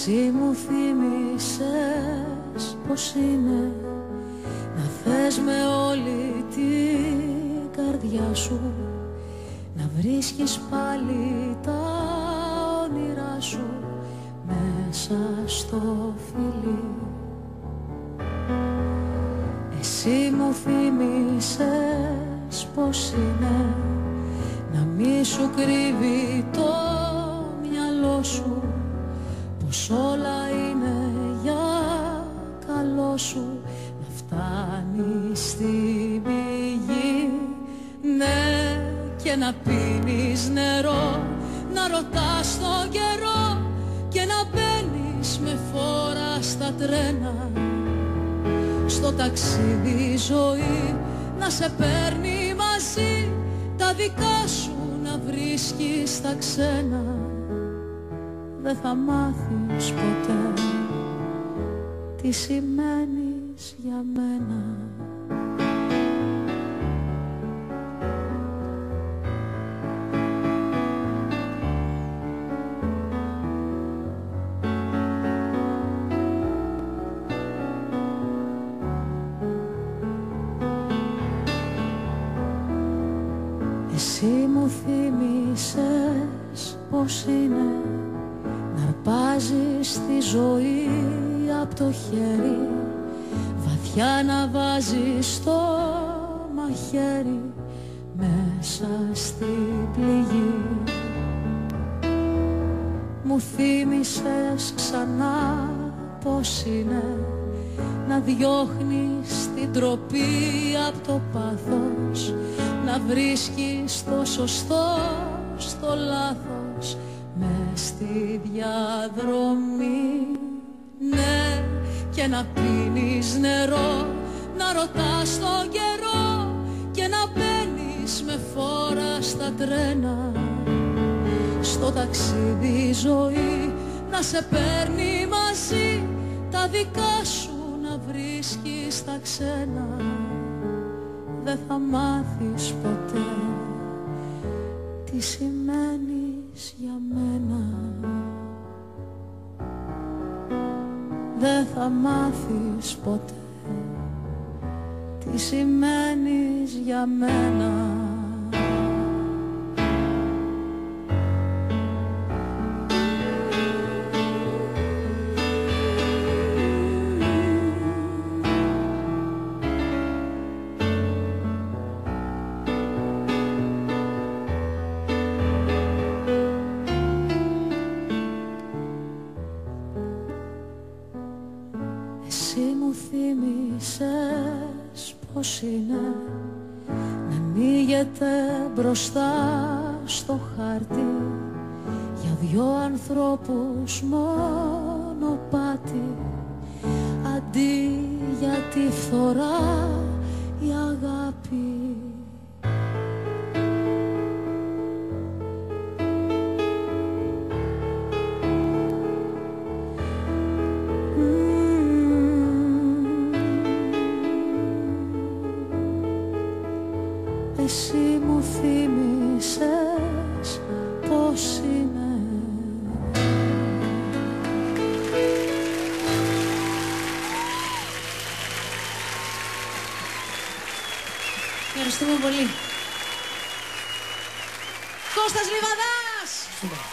Εσύ μου θύμισες πως είναι να θες με όλη την καρδιά σου, να βρίσκεις πάλι τα όνειρά σου μέσα στο φιλί. Εσύ μου θύμισες πως είναι να μη σου κρύβει το μυαλό σου, πως όλα είναι για καλό σου, να φτάνει στην πηγή. Ναι, και να πίνεις νερό, να ρωτάς τον καιρό και να μπαίνεις με φόρα στα τρένα. Στο ταξίδι ζωή να σε παίρνει μαζί, τα δικά σου να βρίσκεις στα ξένα. Δεν θα μάθεις ποτέ τι σημαίνεις για μένα. Εσύ μου θύμισες πως είναι να αρπάζεις τη ζωή απ' το χέρι, βαθιά να βάζεις το μαχαίρι μέσα στην πληγή. Μου θύμισες ξανά πως είναι να διώχνεις την τροπή απ' το πάθος, να βρίσκεις το σωστό στο λάθος μες στη διαδρομή. Ναι, και να πίνεις νερό, να ρωτάς τον καιρό και να μπαίνεις με φόρα στα τρένα. Στο ταξίδι ζωή να σε παίρνει μαζί, τα δικά σου να βρίσκεις στα ξένα. Δεν θα μάθεις ποτέ τι σημαίνεις για μένα. Δεν θα μάθεις ποτέ τι σημαίνεις για μένα. Εσύ μου θύμισες πως είναι να ανοίγεται μπροστά στο χάρτη για δυο ανθρώπους μονοπάτι, αντί για τη φθορά η αγάπη. Εσύ μου θύμισες πως είναι. Ευχαριστούμε πολύ. Κώστας Λιβαδάς!